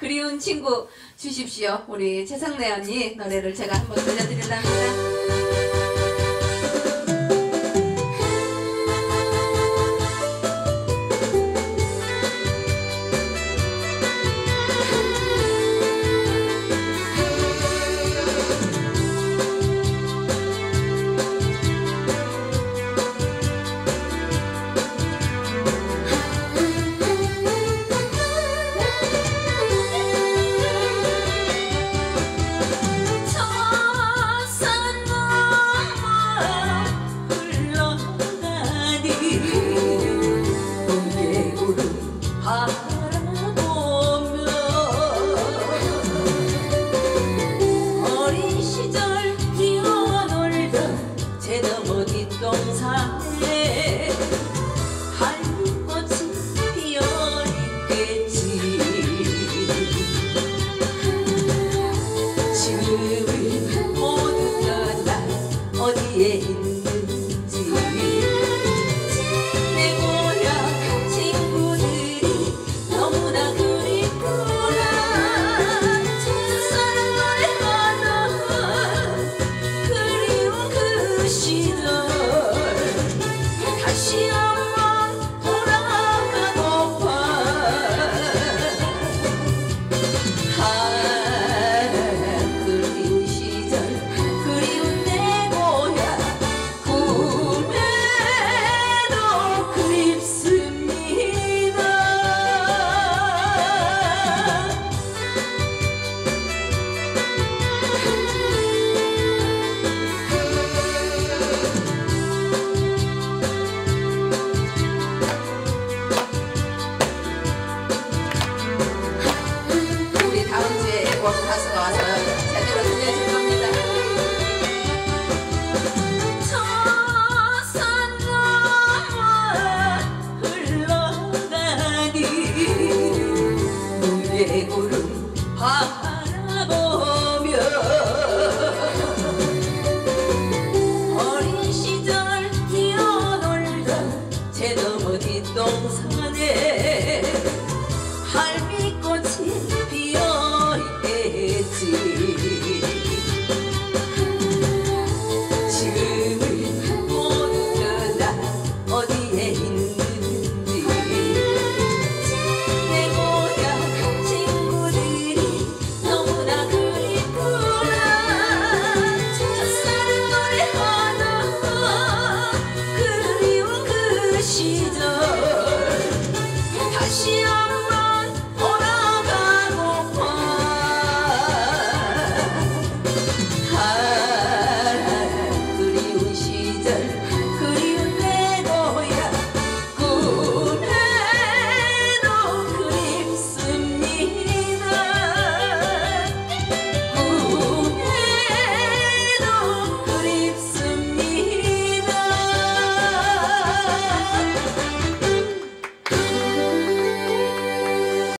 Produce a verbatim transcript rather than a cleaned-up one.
그리운 친구 주십시오. 우리 최성래 언니 노래를 제가 한번 들려드리려 합니다. 뒷동산에 한꽃이 피어있겠지. 지금은 모두가 다 어디에 있는지 내 고향 친구들이 너무나 그립구나. 첫사랑 노래하던 그리운 그 시절 다시 한번 돌아가고파. 아, 그리운 시절 그리운 내 고향 꿈에도 그립습니다. 우리 다음 주에 애국 가수가 와서 제대로 들려줄 겁니다. 저산 넘어 흘러가니 눈의 구름 바라보며 어린 시절 뛰어놀던 제 너머 뒷동산에 할미꽃이 피어있겠지. 지금은 모두가 다 어디에 있는지 내 고향 친구들이 너무나 그립구나. 첫사랑 노래하던 그리운 그 시절 다시 한번 돌아가고파. 아, 그리운 시절